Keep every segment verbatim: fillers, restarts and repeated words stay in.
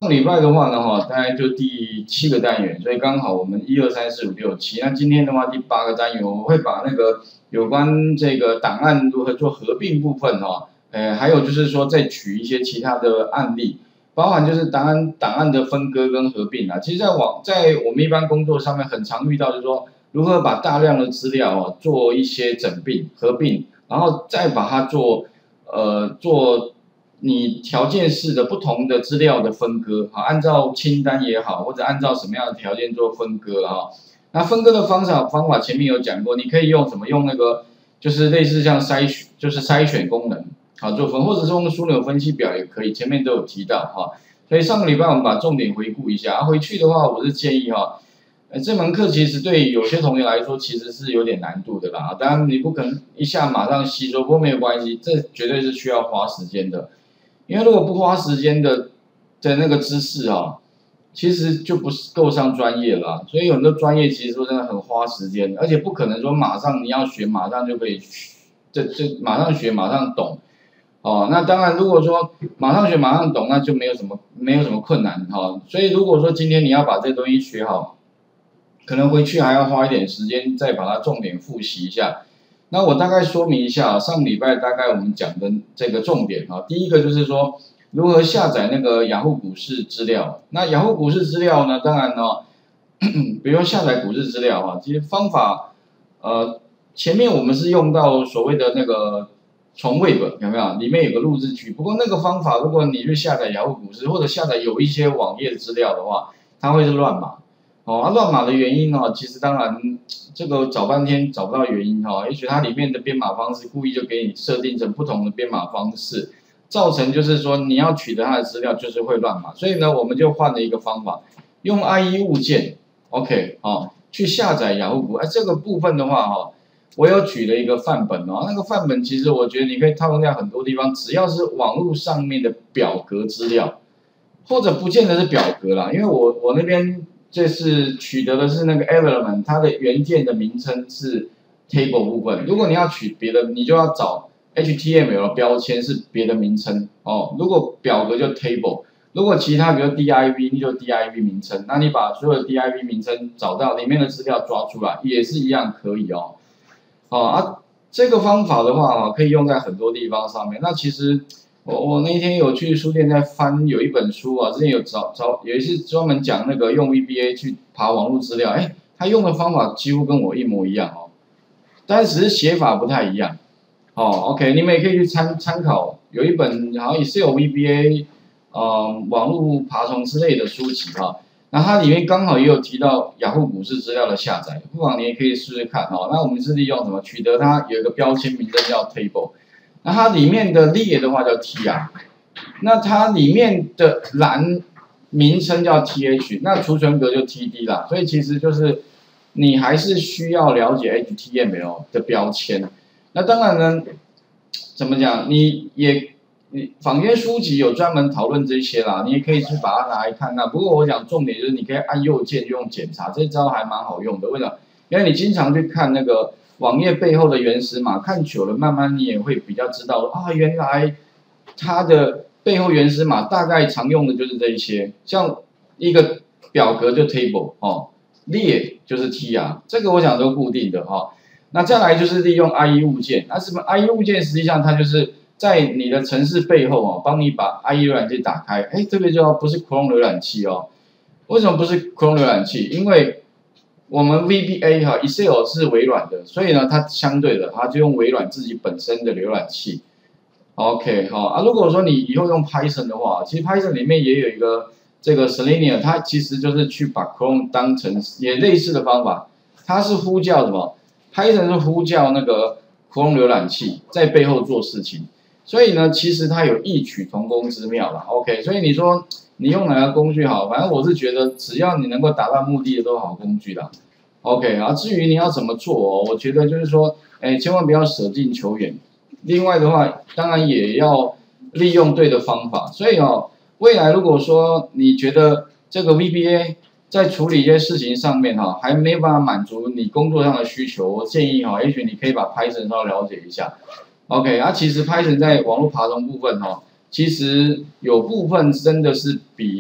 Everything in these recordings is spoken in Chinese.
上礼拜的话呢，哈，大概就第七个单元，所以刚好我们一二三四五六七。那今天的话，第八个单元，我会把那个有关这个档案如何做合并部分，哈，呃，还有就是说再举一些其他的案例，包含就是档案档案的分割跟合并啊。其实，在网在我们一般工作上面，很常遇到就是说，如何把大量的资料哦做一些整并合并，然后再把它做呃做。你条件式的不同的资料的分割，啊，按照清单也好，或者按照什么样的条件做分割啊？那分割的方法方法前面有讲过，你可以用什么？用那个就是类似像筛选，就是筛选功能，好做分，或者是用枢纽分析表也可以，前面都有提到哈。所以上个礼拜我们把重点回顾一下，啊、回去的话我是建议哈，呃这门课其实对有些同学来说其实是有点难度的啦，当然你不可能一下马上吸收，不过没有关系，这绝对是需要花时间的。因为如果不花时间的的那个知识啊，其实就不是够上专业了、啊。所以有很多专业其实说真的很花时间，而且不可能说马上你要学马上就可以，这这马上学马上懂，哦，那当然如果说马上学马上懂，那就没有什么没有什么困难哈、哦。所以如果说今天你要把这东西学好，可能回去还要花一点时间再把它重点复习一下。那我大概说明一下，上礼拜大概我们讲的这个重点啊，第一个就是说如何下载那个雅虎股市资料。那雅虎股市资料呢，当然呢，比如说下载股市资料啊，其实方法，呃，前面我们是用到所谓的那个从 Web 有没有？里面有个录制区。不过那个方法，如果你去下载雅虎股市或者下载有一些网页资料的话，它会是乱码。哦，啊，乱码的原因哦，其实当然这个找半天找不到原因哈、哦，也许它里面的编码方式故意就给你设定成不同的编码方式，造成就是说你要取得它的资料就是会乱码，所以呢我们就换了一个方法，用 I E 物件 ，OK 哦，去下载雅虎股，哎、啊、这个部分的话哈、哦，我有举了一个范本哦，那个范本其实我觉得你可以套用在很多地方，只要是网络上面的表格资料，或者不见得是表格啦，因为我我那边。这是取得的是那个 element， 它的元件的名称是 table 部分。如果你要取别的，你就要找 H T M L 的标签是别的名称哦。如果表格就 table， 如果其他比如 div 你就 div 名称，那你把所有的 div 名称找到里面的资料抓出来，也是一样可以哦。哦啊，这个方法的话啊，可以用在很多地方上面。那其实。我我那天有去书店在翻，有一本书啊，之前有找找有一次专门讲那个用 V B A 去爬网络资料，哎，他用的方法几乎跟我一模一样哦，但只是写法不太一样。哦 ，OK， 你们也可以去参参考，有一本好像也是有 V B A， 呃，网络爬虫之类的书籍哈、哦，那它里面刚好也有提到雅虎股市资料的下载，不妨你也可以试试看哈、哦。那我们是利用什么取得它有一个标签名称叫 table。那它里面的列的话叫 tr， 那它里面的栏名称叫 th， 那储存格就 td 啦，所以其实就是你还是需要了解 H T M L 的标签。那当然呢，怎么讲？你也你坊间书籍有专门讨论这些啦，你也可以去把它拿来看看。不过我讲重点就是你可以按右键就用检查，这招还蛮好用的。为什么？因为你经常去看那个。网页背后的原始码看久了，慢慢你也会比较知道啊，原来它的背后原始码大概常用的就是这一些，像一个表格就 table 哦，列就是 tr， 这个我想都固定的哈、哦。那再来就是利用 I E 物件，那什么 I E 物件实际上它就是在你的程式背后哦，帮你把 I E 浏览器打开，哎，这个就不是 Chrome 浏览器哦，为什么不是 Chrome 浏览器？因为我们 V B A 哈 Excel 是微软的，所以呢，它相对的，它就用微软自己本身的浏览器。OK 哈啊，如果说你以后用 Python 的话，其实 Python 里面也有一个这个 Selenium， 它其实就是去把 Chrome 当成也类似的方法，它是呼叫什么 ？Python 是呼叫那个 Chrome 浏览器在背后做事情，所以呢，其实它有异曲同工之妙啦。OK， 所以你说。你用哪个工具好？反正我是觉得，只要你能够达到目的的都是好工具啦。OK 啊，至于你要怎么做哦，我觉得就是说，哎，千万不要舍近求远。另外的话，当然也要利用对的方法。所以哦，未来如果说你觉得这个 V B A 在处理一些事情上面哈，还没办法满足你工作上的需求，我建议哈，也许你可以把 Python 稍微了解一下。OK 啊，其实 Python 在网络爬虫部分哈。其实有部分真的是比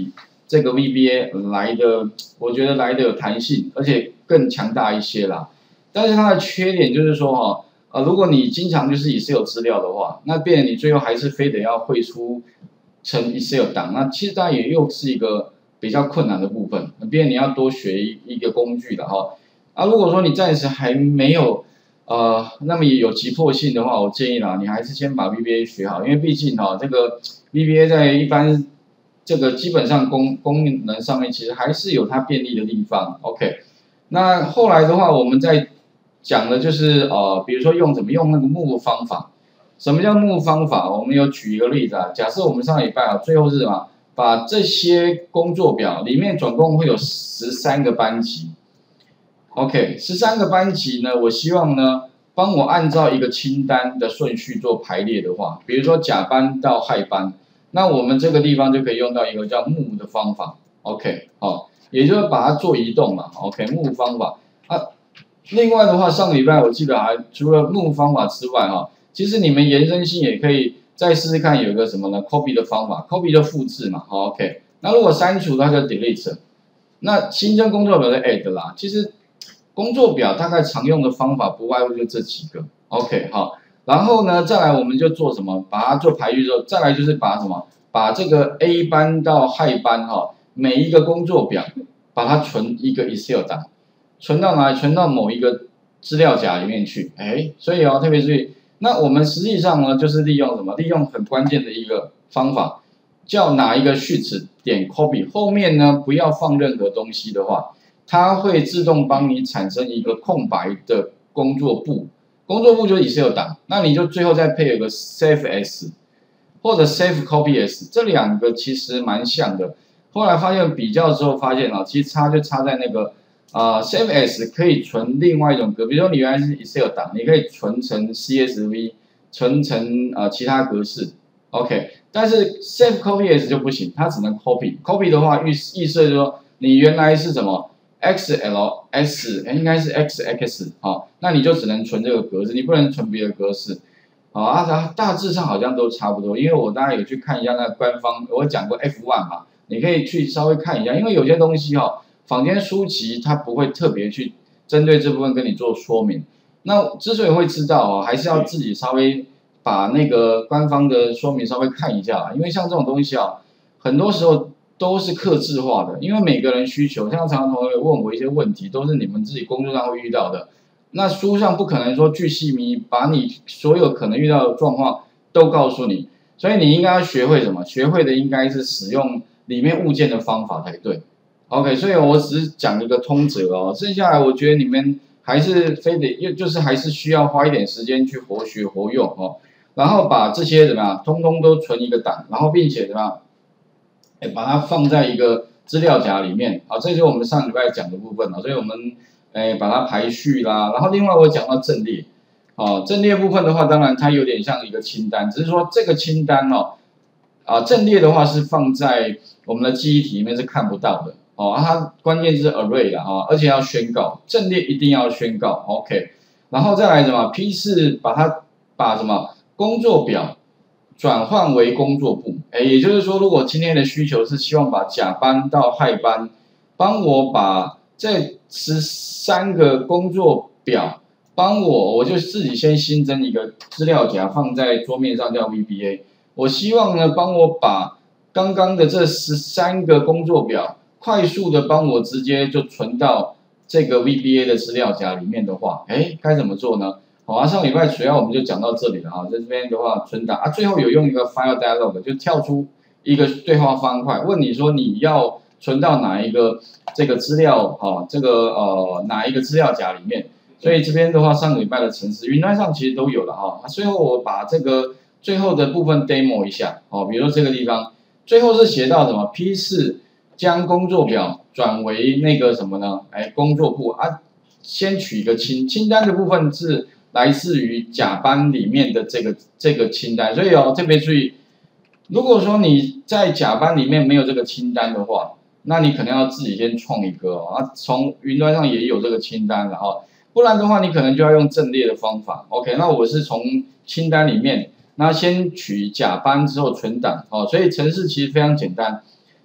这个 V B A 来的，我觉得来的有弹性，而且更强大一些啦。但是它的缺点就是说哈，呃，如果你经常就是 Excel 资料的话，那变成你最后还是非得要汇出成 Excel 档，那其实它也又是一个比较困难的部分，变成你要多学一一个工具的哈。啊，如果说你暂时还没有呃那么有急迫性的话，我建议啦，你还是先把 V B A 学好，因为毕竟哈这个 V B A 在一般这个基本上功功能上面其实还是有它便利的地方。OK， 那后来的话，我们再讲的就是呃，比如说用怎么用那个 move 方法。什么叫 move 方法？我们有举一个例子啊，假设我们上礼拜啊，最后是什么？把这些工作表里面总共会有十三个班级。OK， 十三个班级呢，我希望呢，帮我按照一个清单的顺序做排列的话，比如说甲班到亥班，那我们这个地方就可以用到一个叫 move 的方法。OK， 好，也就是把它做移动嘛。OK，move 方法啊。另外的话，上个礼拜我记得还除了 move 方法之外哈。其实你们延伸性也可以再试试看，有一个什么呢 ？copy 的方法 ，copy 的复制嘛，好 ，OK。那如果删除，它就 delete。那新增工作表的 add 啦，其实工作表大概常用的方法不外乎就这几个 ，OK， 好。然后呢，再来我们就做什么？把它做排序之后，再来就是把什么？把这个 A 班到亥班哈，每一个工作表把它存一个 Excel 档，存到哪里？存到某一个资料夹里面去。哎，所以哦，特别注意。那我们实际上呢，就是利用什么？利用很关键的一个方法，叫哪一个 sheet 点 copy 后面呢，不要放任何东西的话，它会自动帮你产生一个空白的工作簿。工作簿就是 Excel 档，那你就最后再配有个 Save As 或者 Save Copy As， 这两个其实蛮像的。后来发现比较之后发现啊，其实差就差在那个。啊、呃、，Save As 可以存另外一种格，比如说你原来是 Excel 档，你可以存成 C S V， 存成呃其他格式 ，OK。但是 Save Copy As 就不行，它只能 copy。copy 的话，意意思就是说你原来是什么 X L S， 应该是 X X 好，那你就只能存这个格式，你不能存别的格式。啊，它大致上好像都差不多，因为我大概有去看一下那个官方，我讲过 F 一 嘛，你可以去稍微看一下，因为有些东西哈、哦。坊间书籍它不会特别去针对这部分跟你做说明。那之所以会知道哦，还是要自己稍微把那个官方的说明稍微看一下，因为像这种东西啊，很多时候都是客制化的，因为每个人需求，像常常同学问我一些问题，都是你们自己工作上会遇到的。那书上不可能说巨细靡把你所有可能遇到的状况都告诉你，所以你应该要学会什么？学会的应该是使用里面物件的方法才对。OK， 所以我只是讲一个通则哦，剩下来我觉得你们还是非得，就是还是需要花一点时间去活学活用哦，然后把这些怎么样，通通都存一个档，然后并且怎么样，哎，把它放在一个资料夹里面，好，这就是我们上礼拜讲的部分了，所以我们哎把它排序啦，然后另外我讲到阵列，哦，阵列部分的话，当然它有点像一个清单，只是说这个清单哦，啊，阵列的话是放在我们的记忆体里面是看不到的。哦，它关键是 array 啦，哈，而且要宣告阵列一定要宣告 ，OK， 然后再来什么 P 是把它把什么工作表转换为工作簿，哎，也就是说，如果今天的需求是希望把甲班到亥班，帮我把这十三个工作表，帮我我就自己先新增一个资料夹放在桌面上叫 V B A， 我希望呢帮我把刚刚的这十三个工作表。快速的帮我直接就存到这个 V B A 的资料夹里面的话，哎，该怎么做呢？好啊，上礼拜主要我们就讲到这里了啊，在这边的话存档啊，最后有用一个 File Dialog 就跳出一个对话方块，问你说你要存到哪一个这个资料啊，这个呃哪一个资料夹里面？所以这边的话，上个礼拜的程式云端上其实都有了哈。最后我把这个最后的部分 demo 一下哦，比如说这个地方，最后是写到什么 P 四。将工作表转为那个什么呢？哎，工作簿啊，先取一个清清单的部分是来自于甲班里面的这个这个清单，所以哦特别注意，如果说你在甲班里面没有这个清单的话，那你可能要自己先创一个哦，啊，从云端上也有这个清单了哈，不然的话你可能就要用阵列的方法。OK， 那我是从清单里面，那先取甲班之后存档哦，所以程式其实非常简单。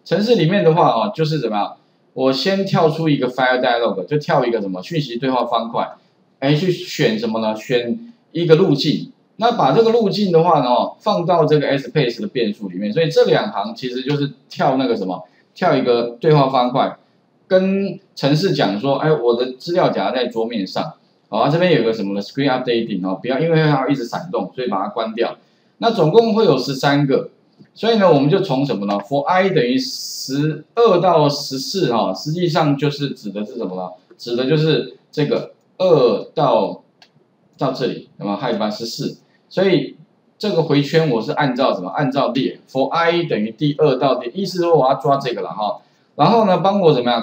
程式里面的话哦，就是怎么样？我先跳出一个 file dialog， 就跳一个什么讯息对话方块，哎，去选什么呢？选一个路径。那把这个路径的话呢，放到这个 space 的变数里面。所以这两行其实就是跳那个什么，跳一个对话方块，跟程式讲说，哎，我的资料夹在桌面上。好、哦，这边有个什么呢 ？Screen updating 哦，不要因为它一直闪动，所以把它关掉。那总共会有十三个。所以呢，我们就从什么呢 ？for i 等于十二到十四哈，实际上就是指的是什么呢？指的就是这个二到到这里，那么还有一半十四。所以这个回圈我是按照什么？按照列 for i 等于第二到第，意思说我要抓这个了哈。然后呢，帮我怎么样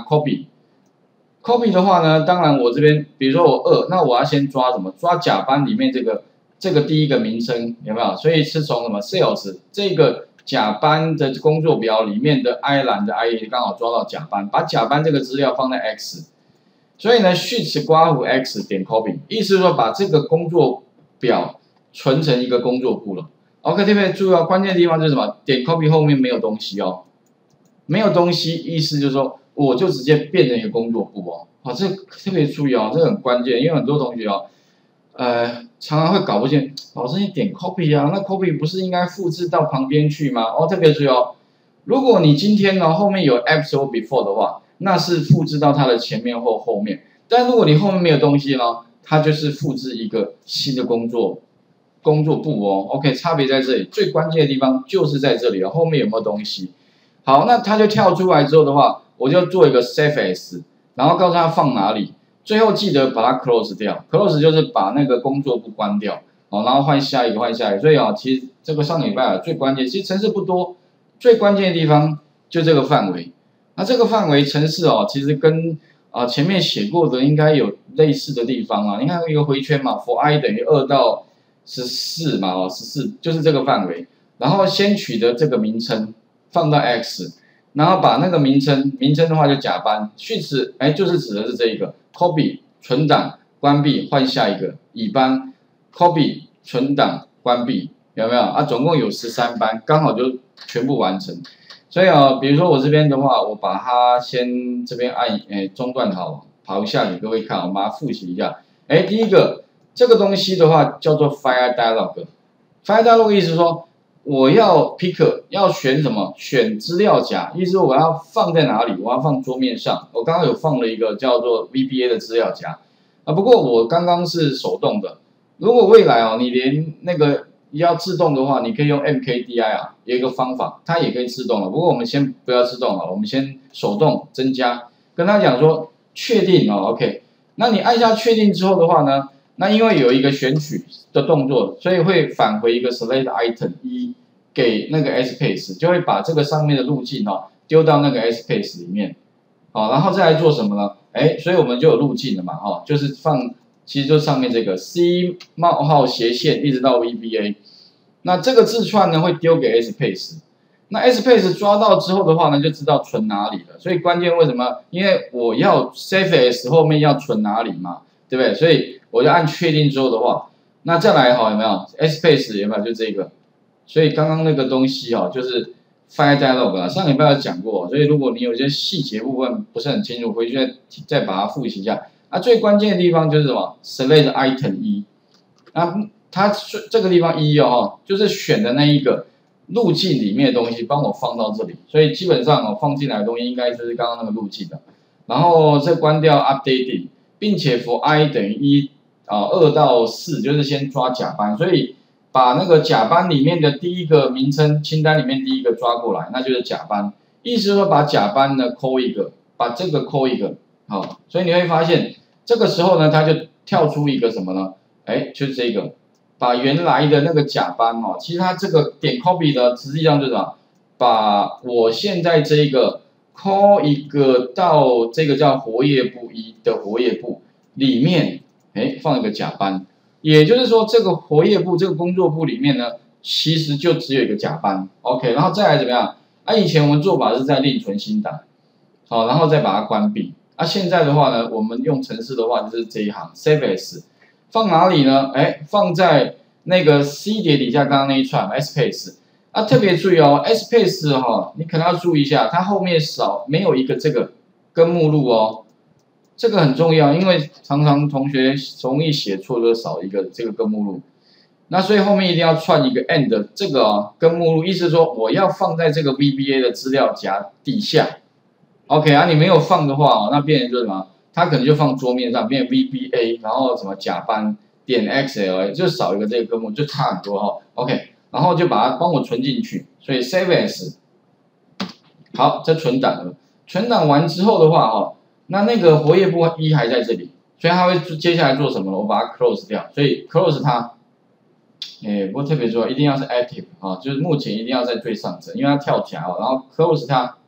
copy？copy 的话呢，当然我这边比如说我二，那我要先抓什么？抓甲班里面这个这个第一个名称有没有？所以是从什么 sales 这个。甲班的工作表里面的 I 栏的 I 刚好抓到甲班，把甲班这个资料放在 X， 所以呢 ，sheets 刮弧 X 点 copy， 意思是说把这个工作表存成一个工作簿了。OK， 特别注意哦，关键的地方就是什么？点 copy 后面没有东西哦，没有东西，意思就是说我就直接变成一个工作簿哦。好，这特别注意哦，这个很关键，因为很多同学哦。呃，常常会搞不清，老师你点 copy 啊，那 copy 不是应该复制到旁边去吗？哦，特别注意哦，如果你今天呢后面有 after 或 before 的话，那是复制到它的前面或后面。但如果你后面没有东西呢，它就是复制一个新的工作工作簿哦。OK， 差别在这里，最关键的地方就是在这里了，后面有没有东西？好，那它就跳出来之后的话，我就做一个 save as， 然后告诉它放哪里。最后记得把它 close 掉 ，close 就是把那个工作簿关掉，哦，然后换下一个，换下一个。所以啊，其实这个上礼拜啊最关键，其实程式不多，最关键的地方就这个范围。那这个范围程式哦，其实跟啊前面写过的应该有类似的地方啊。你看一个回圈嘛 ，for i 等于二到十四嘛，哦，十四就是这个范围。然后先取得这个名称放到 x， 然后把那个名称，名称的话就甲班，序词哎就是指的是这一个。copy 存档关闭换下一个乙班 ，copy 存档关闭有没有啊？总共有十三班，刚好就全部完成。所以啊，比如说我这边的话，我把它先这边按诶中断好，跑一下给各位看，我们把它复习一下。哎，第一个这个东西的话叫做 file dialog，file dialog 意思说我要 pick 要选什么？选资料夹，意思说我要放在哪里？我要放桌面上。我刚刚有放了一个叫做 V B A 的资料夹啊，不过我刚刚是手动的。如果未来哦，你连那个要自动的话，你可以用 M K D I 啊，有一个方法，它也可以自动了。不过我们先不要自动了，我们先手动增加，跟他讲说确定哦 ，OK。那你按下确定之后的话呢？那因为有一个选取的动作，所以会返回一个 select item 一给那个 space， 就会把这个上面的路径哦丢到那个 space 里面，好，然后再来做什么呢？哎，所以我们就有路径了嘛，哈，就是放，其实就上面这个 C 冒号斜线一直到 V B A， 那这个字串呢会丢给 space， 那 space 抓到之后的话呢，就知道存哪里了。所以关键为什么？因为我要 save as 后面要存哪里嘛，对不对？所以我就按确定之后的话，那再来哈有没有 space 有没有就这个？所以刚刚那个东西哈就是 file dialog 啊，上礼拜有讲过，所以如果你有些细节部分不是很清楚，回去再再把它复习一下。啊，最关键的地方就是什么 select item 一，那它这个地方一哦，就是选的那一个路径里面的东西，帮我放到这里，所以基本上哦放进来的东西应该就是刚刚那个路径的，然后再关掉 updating， 并且 for i 等于一啊二到四就是先抓甲班，所以把那个甲班里面的第一个名称清单里面第一个抓过来，那就是甲班，意思是说把甲班呢扣一个，把这个扣一个，好，所以你会发现这个时候呢，它就跳出一个什么呢？哎，就是这个。把原来的那个甲班哦，其实它这个点 copy 的实际上就是什么？把我现在这个 call 一个到这个叫活页簿一的活页簿里面，哎，放一个甲班，也就是说这个活页簿这个工作簿里面呢，其实就只有一个甲班 ，OK， 然后再来怎么样？啊，以前我们做法是在另存新档，好，然后再把它关闭。啊，现在的话呢，我们用程式的话就是这一行 save as。放哪里呢？哎，放在那个 C 碟底下刚刚那一串 space， 啊，特别注意哦 ，S-Pace 哈，你可能要注意一下，它后面少没有一个这个根目录哦，这个很重要，因为常常同学容易写错，就少一个这个根目录。那所以后面一定要串一个 and 这个哦，根目录，意思说我要放在这个 V B A 的资料夹底下。OK 啊，你没有放的话哦，那变成就是什么？它可能就放桌面上，变成 V B A， 然后什么甲班点 X L A， 就少一个这个根目，就差很多哈、哦。OK， 然后就把它帮我存进去，所以 Save As， 好，这存档了。存档完之后的话哈、哦，那那个活页簿一还在这里，所以它会接下来做什么呢？我把它 Close 掉，所以 Close 它。哎，不过特别说，一定要是 active 啊，就是目前一定要在最上层，因为它跳夹哦，然后 close 它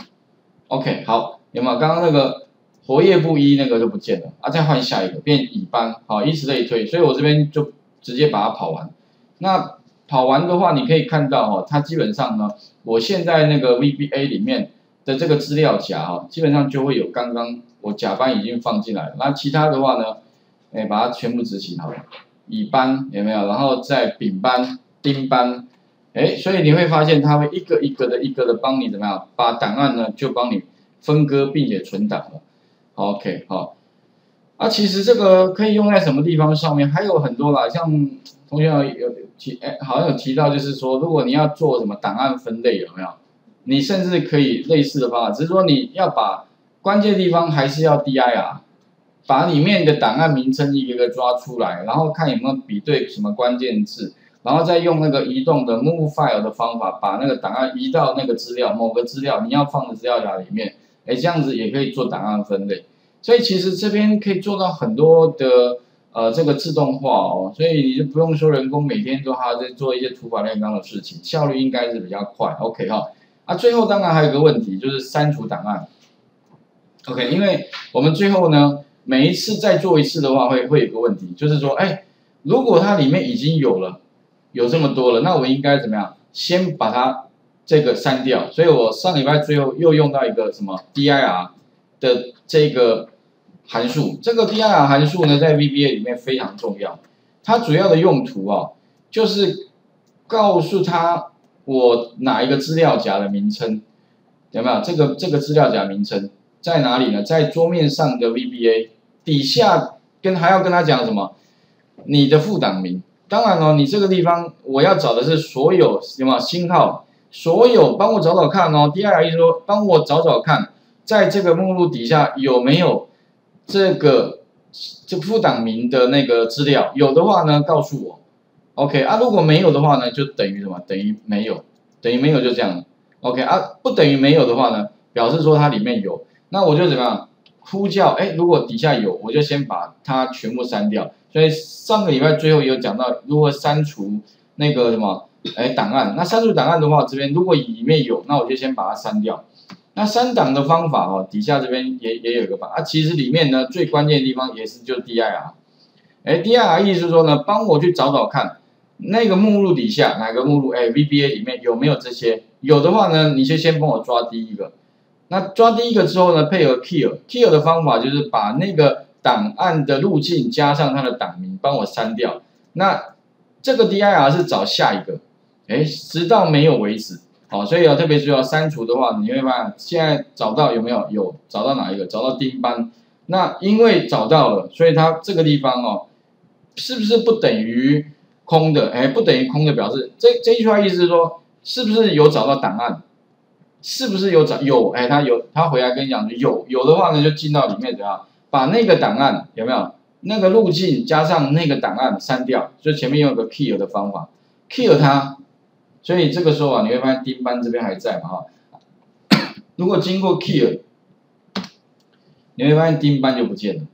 ，OK， 好，有没有？刚刚那个活页簿一那个就不见了啊，再换下一个变乙班，好，以此类推，所以我这边就直接把它跑完。那跑完的话，你可以看到哈、哦，它基本上呢，我现在那个 V B A 里面的这个资料夹哈、哦，基本上就会有刚刚我甲班已经放进来了，那其他的话呢，哎，把它全部执行好了。乙班有没有？然后再丙班、丁班，哎，所以你会发现它会一个一个的、一个的帮你怎么样，把档案呢就帮你分割并且存档了。OK， 好。啊，其实这个可以用在什么地方上面？还有很多啦，像同学有有提，哎，好像有提到，就是说，如果你要做什么档案分类，有没有？你甚至可以类似的方法，只是说你要把关键地方还是要 D I R。把里面的档案名称一个个抓出来，然后看有没有比对什么关键字，然后再用那个移动的 move file 的方法，把那个档案移到那个资料某个资料你要放的资料夹里面，哎，这样子也可以做档案分类。所以其实这边可以做到很多的呃这个自动化哦，所以你就不用说人工每天都还在做一些土法炼钢的事情，效率应该是比较快。OK 哈，啊，最后当然还有一个问题就是删除档案。OK， 因为我们最后呢。每一次再做一次的话会，会会有个问题，就是说，哎，如果它里面已经有了，有这么多了，那我应该怎么样？先把它这个删掉。所以我上礼拜最后又用到一个什么 D I R 的这个函数，这个 D I R 函数呢，在 V B A 里面非常重要。它主要的用途啊，就是告诉它我哪一个资料夹的名称，有没有？这个这个资料夹名称。在哪里呢？在桌面上的 V B A 底下，跟还要跟他讲什么？你的副档名。当然哦，你这个地方我要找的是所有什么星号，所有帮我找找看哦。D I R 意思说，帮我找找看，在这个目录底下有没有这个这副档名的那个资料？有的话呢，告诉我。OK 啊，如果没有的话呢，就等于什么？等于没有，等于没有就这样。OK 啊，不等于没有的话呢，表示说它里面有。那我就怎么样呼叫？哎，如果底下有，我就先把它全部删掉。所以上个礼拜最后有讲到如何删除那个什么，哎，档案。那删除档案的话，这边如果里面有，那我就先把它删掉。那删档的方法哦，底下这边也也有一个方法。啊，其实里面呢最关键的地方也是就 D I R。哎 ，D I R 意思是说呢，帮我去找找看那个目录底下哪个目录，哎 ，V B A 里面有没有这些？有的话呢，你就先帮我抓第一个。那抓第一个之后呢，配合 kill，kill 的方法就是把那个档案的路径加上它的档名，帮我删掉。那这个 D I R 是找下一个，哎，直到没有为止。好，所以要特别注意，删除的话，你会发现现在找到有没有？有，找到哪一个？找到丁班。那因为找到了，所以它这个地方哦，是不是不等于空的？哎，不等于空的表示，这这一句话意思是说，是不是有找到档案？是不是有找有？哎，他有，他回来跟你讲有，有的话呢就进到里面怎样，把那个档案有没有那个路径加上那个档案删掉，所以前面有个 kill 的方法 ，kill 它，所以这个时候啊，你会发现丁班这边还在嘛哈，如果经过 kill， 你会发现丁班就不见了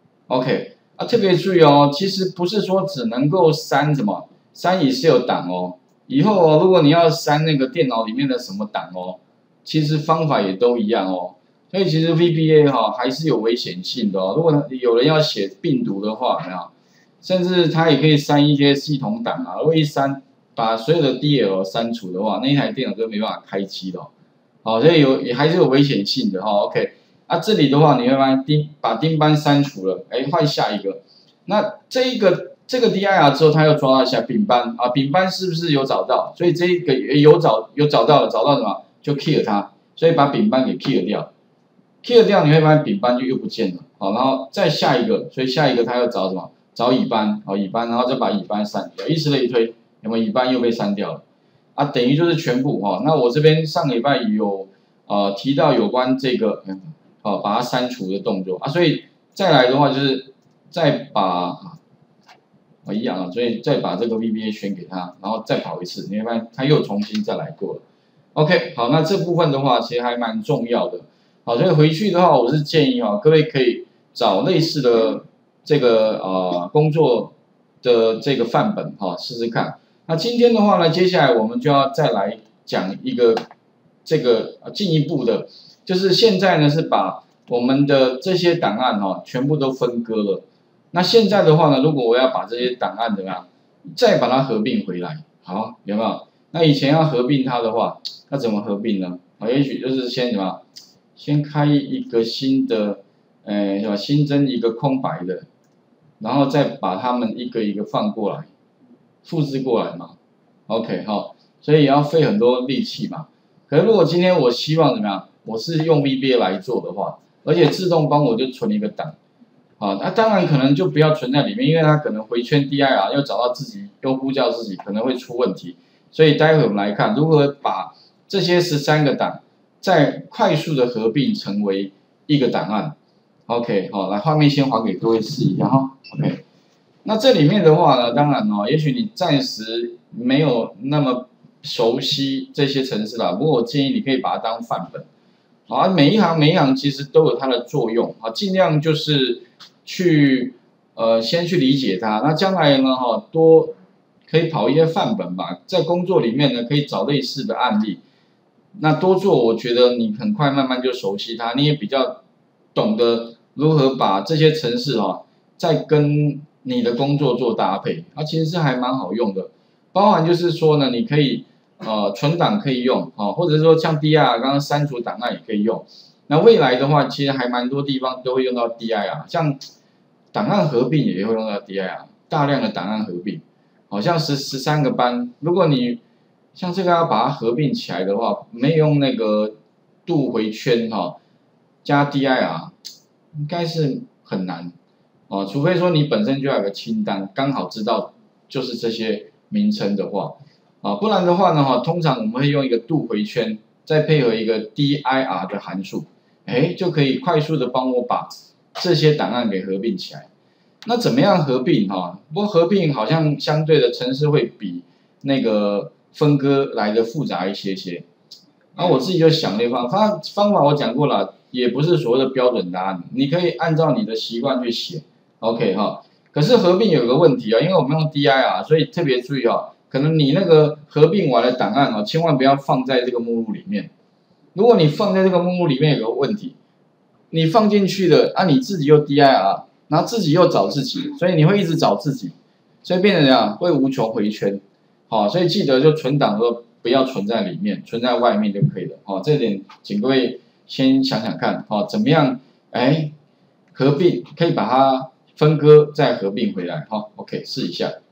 ，OK 啊，特别注意哦，其实不是说只能够删什么，删 Excel 档哦，以后哦，如果你要删那个电脑里面的什么档哦。其实方法也都一样哦，所以其实 V B A 哈、哦、还是有危险性的哦。如果有人要写病毒的话，没有，甚至他也可以删一些系统档啊。如果一删，把所有的 D L 删除的话，那一台电脑就没办法开机了、哦。好，所以有也还是有危险性的哈、哦。OK， 啊这里的话你会发现丁把丁班删除了，哎换下一个，那这一个这个 dir 之后，他又抓到一下丙班啊，丙班是不是有找到？所以这个也有找有找到了，找到什么就 kill 它，所以把丙班给 kill 掉 ，kill 掉你会发现丙班就又不见了，好，然后再下一个，所以下一个他要找什么？找乙班，好乙班，然后再把乙班删掉，以此类推，有没有乙班又被删掉了？啊，等于就是全部哈。那我这边上礼拜有呃提到有关这个，呃，把它删除的动作啊，所以再来的话就是再把。啊，一样啊，所以再把这个 V B A 选给他，然后再跑一次，你会发现他又重新再来过了。OK， 好，那这部分的话其实还蛮重要的。好，所以回去的话，我是建议哈，各位可以找类似的这个呃工作的这个范本哈，试试看。那今天的话呢，接下来我们就要再来讲一个这个进一步的，就是现在呢是把我们的这些档案哈全部都分割了。那现在的话呢，如果我要把这些档案怎么样，再把它合并回来，好，有没有？那以前要合并它的话，那怎么合并呢？啊，也许就是先什么，先开一个新的，呃，什么新增一个空白的，然后再把它们一个一个放过来，复制过来嘛。OK， 好，所以也要费很多力气嘛。可是如果今天我希望怎么样，我是用 V B A 来做的话，而且自动帮我就存一个档。啊，那当然可能就不要存在里面，因为它可能回圈 dir 又找到自己，又呼叫自己，可能会出问题。所以待会我们来看如何把这些十三个档再快速的合并成为一个档案。OK， 好，来画面先还给各位试一下哈。OK， 那这里面的话呢，当然哦，也许你暂时没有那么熟悉这些程式啦，不过我建议你可以把它当范本。啊，每一行每一行其实都有它的作用啊，尽量就是去呃先去理解它。那将来呢哈，多可以跑一些范本吧，在工作里面呢可以找类似的案例，那多做，我觉得你很快慢慢就熟悉它，你也比较懂得如何把这些程式哈再跟你的工作做搭配，啊，其实是还蛮好用的，包含就是说呢，你可以。呃，存档可以用啊，或者说像 dir 刚刚删除档案也可以用。那未来的话，其实还蛮多地方都会用到 dir， 像档案合并也会用到 dir， 大量的档案合并，好像是十三个班，如果你像这个要把它合并起来的话，没有用那个度回圈哈，加 dir 应该是很难哦，除非说你本身就有个清单，刚好知道就是这些名称的话。啊，不然的话呢，哈，通常我们会用一个度回圈，再配合一个 dir 的函数，哎，就可以快速的帮我把这些档案给合并起来。那怎么样合并哈？不过合并好像相对的程式会比那个分割来的复杂一些些。那我自己就想了一方方方法，我讲过了，也不是所谓的标准答案，你可以按照你的习惯去写 ，OK 哈。可是合并有个问题啊，因为我们用 dir， 所以特别注意哦。可能你那个合并完的档案哦，千万不要放在这个目录里面。如果你放在这个目录里面有个问题，你放进去的啊，你自己又 dir， 然后自己又找自己，所以你会一直找自己，所以变成这样会无穷回圈。好，所以记得就存档的时候不要存在里面，存在外面就可以了。好，这点请各位先想想看，好，怎么样？哎，合并可以把它分割再合并回来。好 ，OK， 试一下。